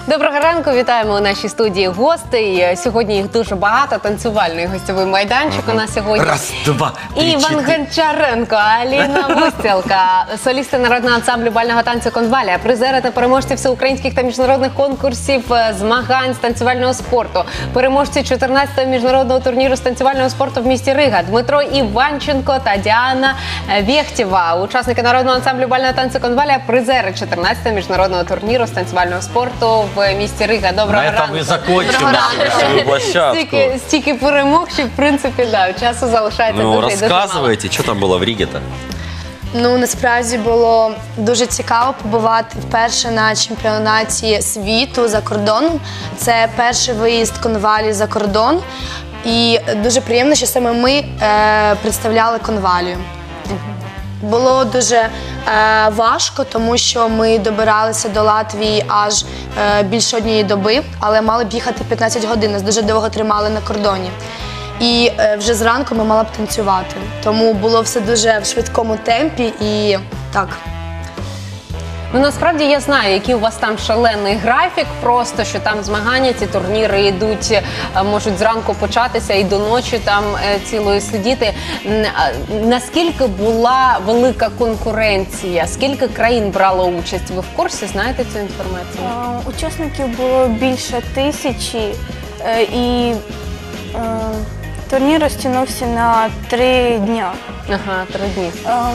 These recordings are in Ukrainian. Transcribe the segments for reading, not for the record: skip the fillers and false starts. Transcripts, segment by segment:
Доброго ранку, вітаємо у нашій студії гостей. Сьогодні їх дуже багато, танцювальний гостьовий майданчик у нас сьогодні. Раз, два, три, Іван Гончаренко, Аліна Вустілка, солісти народного ансамблю бального танцю «Конвалія», призери та переможці всеукраїнських та міжнародних конкурсів змагань з танцювального спорту, переможці 14-го міжнародного турніру з танцювального спорту в місті Рига, Дмитро Іванченко та Діана Вєхтєва, учасники народного ансамблю бального танцю «Конвалія», призери 14-го міжнародного турніру з танцювального спорту в місті Рига. Доброго ранку. На этом и закончим нашу площадку. Стільки перемог, що в принципі, да, часу залишається Ну, дуже і дуже мало. рассказывайте, что там было в Риге-то? Ну, насправді було дуже цікаво побувати вперше на чемпіонаті світу за кордоном. Це перший виїзд Конвалії за кордон. І дуже приємно, що саме ми представляли Конвалію. Було дуже важко, тому що ми добиралися до Латвії аж більше однієї доби, але мали б їхати 15 годин, нас дуже довго тримали на кордоні. І вже зранку ми мали б танцювати. Тому було все дуже в швидкому темпі і так. Ну, насправді я знаю, який у вас там шалений графік, просто що там змагання, ці турніри йдуть, можуть зранку початися і до ночі там цілою сидіти. Наскільки була велика конкуренція? Скільки країн брало участь? Ви в курсі, знаєте цю інформацію? Учасників було більше 1000 і турнір розтягнувся на 3 дня. Ага, 3 дні.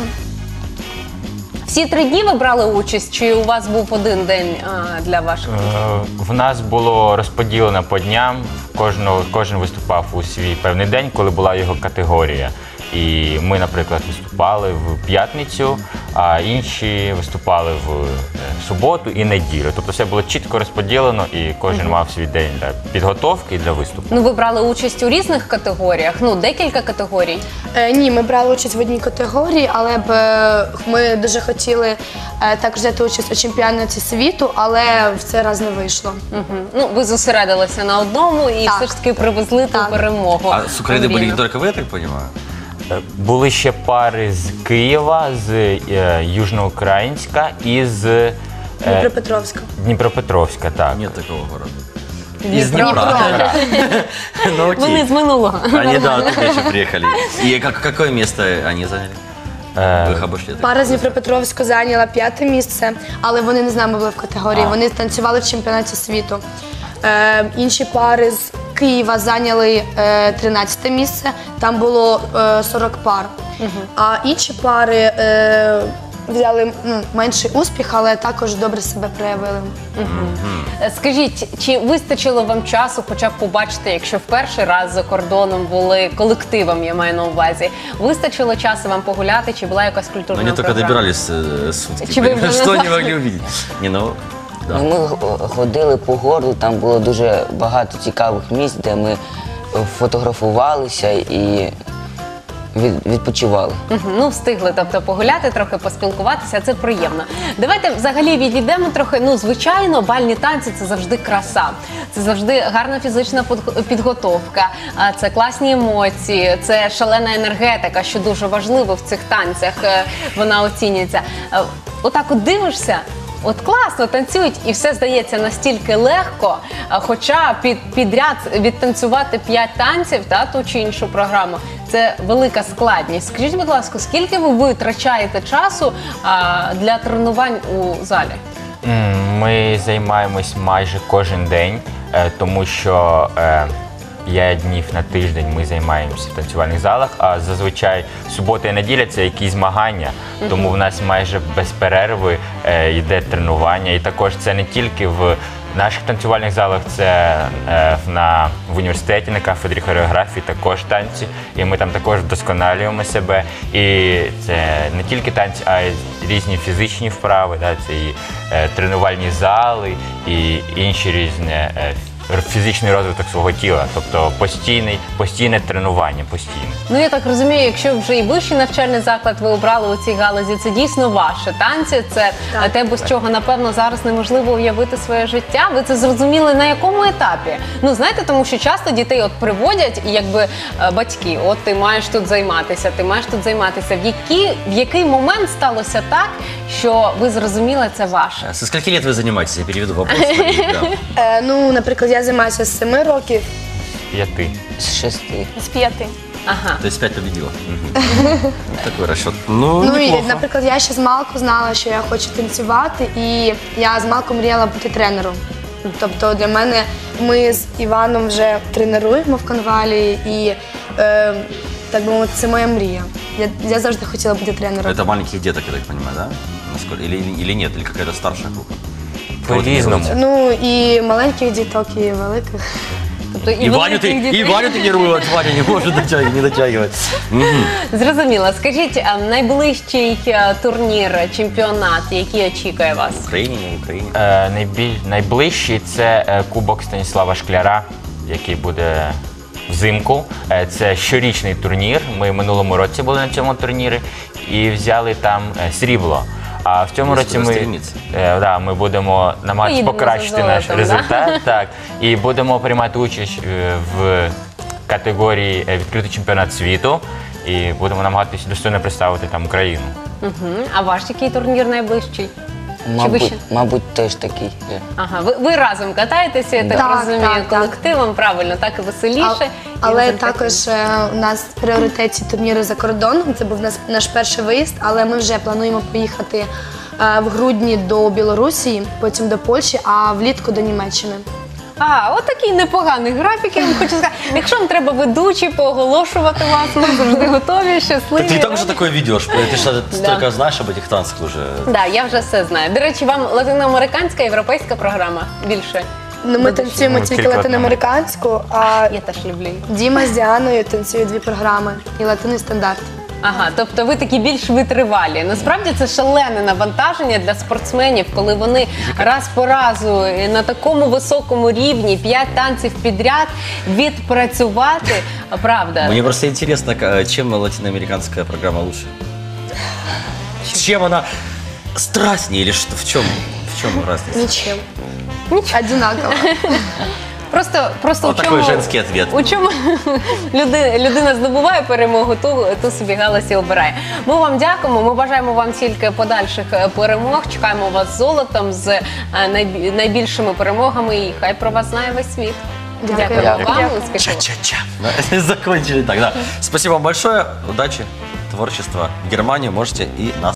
Всі 3 дні ви брали участь, чи у вас був один день для ваших? В нас було розподілено по дням, кожен виступав у свій певний день, коли була його категорія. І ми, наприклад, виступали в п'ятницю, а інші виступали в суботу і неділю. Тобто все було чітко розподілено і кожен мав свій день для підготовки і для виступу. Ну, ви брали участь у різних категоріях, ну, декілька категорій. Ні, ми брали участь в одній категорії, але ми дуже хотіли також взяти участь у чемпіонаті світу, але в цей раз не вийшло. Ну, ви зосередилися на одному і Так. все ж таки привезли ту перемогу. А с Украины были Андрію. не только вы, я так понимаю? Були ще пари з Києва, з Южноукраїнська і з Дніпропетровська. Дніпропетровська, так. Нет такого города. Дніпро. Из Днепра. Ну окей. Вони з минулого. Они, да, оттуда еще приехали. И какое место они заняли? Вы их обошли? Пара з Дніпропетровська зайняла 5-те місце, але вони не з нами були в категорії, вони танцювали в чемпіонаті світу. Інші пари з Києва зайняли 13-те місце, там було 40 пар. А інші пари взяли менший успіх, але також добре себе проявили. Скажіть, чи вистачило вам часу хоча б побачити, якщо в перший раз за кордоном були колективом, я маю на увазі, вистачило часу вам погуляти, чи була якась Но культурна они только програма? добирались сутки. Чи ви вже Что назад? они могли увидеть? Не, ну, да. Ми ходили по городу, там було дуже багато цікавих місць, де ми фотографувалися і відпочивали. Ну, встигли, тобто, погуляти, трохи поспілкуватися, це приємно. Давайте взагалі відійдемо трохи, ну, звичайно, бальні танці – це завжди краса, це завжди гарна фізична підготовка, це класні емоції, це шалена енергетика, що дуже важливо в цих танцях, вона оцінюється. Отак от дивишся, от класно танцюють і все здається настільки легко, хоча підряд відтанцювати 5 танців, та, ту чи іншу програму, це велика складність. Скажіть, будь ласка, скільки ви витрачаєте часу для тренувань у залі? Ми займаємось майже кожен день, тому що 5 днів на тиждень ми займаємося в танцювальних залах, а зазвичай субота і неділя – це якісь змагання, тому в нас майже без перерви йде тренування. І також це не тільки в наших танцювальних залах, це в університеті на кафедрі хореографії також танці, і ми там також вдосконалюємо себе. І це не тільки танці, а й різні фізичні вправи, да, це і тренувальні зали, і інші різні фізичний розвиток свого тіла. Тобто постійне тренування, постійне. Ну, я так розумію, якщо вже і вищий навчальний заклад ви обрали у цій галузі, це дійсно ваше. Танці – це те, без чого, напевно, зараз неможливо уявити своє життя. Ви це зрозуміли на якому етапі? Ну, знаєте, тому що часто дітей от приводять, і якби батьки, от ти маєш тут займатися, ти маєш тут займатися. В який момент сталося так, що ви зрозуміли, це ваше? Со скольки лет вы занимаетесь? Я переведу вопрос. Да. Ну, наприклад, я займаюся з 7 років. 5. З 6. З 5. Ага. То есть 5 победила. Такой расчет. Ну, Ну і, неплохо. наприклад, я ще з малку знала, що я хочу танцювати, і я з малку мріяла бути тренером. Тобто для мене ми з Іваном вже тренуємо в конвалі, і так би мовити, це моя мрія. Я завжди хотіла бути тренером. Это маленьких деток, я так понимаю, да? Насколько? Или нет? Или какая-то старшая группа? По-різному. Ну і маленьких діток, і великих. Тобто И Ваню великих дітей. тренируют, Ваня не может не дотягивать. Зрозуміло. Скажіть, а найближчий турнір, чемпіонат, який очікує вас? В Украине, не в Украине. Найближчий це Кубок Станіслава Шкляра, який буде взимку. Це щорічний турнір. Ми минулому році були на цьому турнірі і взяли там срібло. А в цьому Десь році куди ми, стріміться. ми будемо намагатися Поїдемо покращити за наш золотом, результат. Так, і будемо приймати участь в категорії відкритий чемпіонат світу. І будемо намагатися достойно представити там Україну. А ваш який турнір найближчий? Чи ви ще? Мабуть, теж такий. же. Ага, ви разом катаєтеся, я так Так, розумію, так, так. колективом, правильно, так і веселіше. і Але результативніше. також у нас в пріоритеті турніри за кордоном. Це був наш перший виїзд, але ми вже плануємо поїхати в грудні до Білорусі, потім до Польщі, а влітку до Німеччини. От такий непоганий графік, я вам хочу сказати. Якщо вам треба ведучі, пооголошувати вас, ми завжди готові, щасливі. Ты тоже такое ведешь? Ты что, столько знаешь об этих танцах уже? Так, я вже все знаю. До речі, вам латиноамериканська, європейська програма більше? Ну, ми танцюємо Ну, тільки тільки латиноамериканську, а Я теж люблю їх. Діма з Діаною танцюють 2 програми і латино і стандарт. Ага, тобто ви такі більш витривалі. Насправді це шалене навантаження для спортсменів, коли вони раз по разу на такому високому рівні 5 танців підряд відпрацювати. Правда. Мне просто интересно, чем латиноамериканская программа лучше? Чем она страстнее или что? В чем разница? Нічим. Одинаково. Просто Вот у такой женский ответ. У чому людина здобуває перемогу, ту собі галузь і обирає. Ми вам дякуємо, ми бажаємо вам тільки подальших перемог, чекаємо вас з золотом, з найбільшими перемогами, і хай про вас знає весь світ. Дякую. Дякуємо вам, Дякую. успіхів. Ча-ча-ча. Да, закончили так, да. Спасибо вам большое, удачи, творчества в Германии. Можете и нас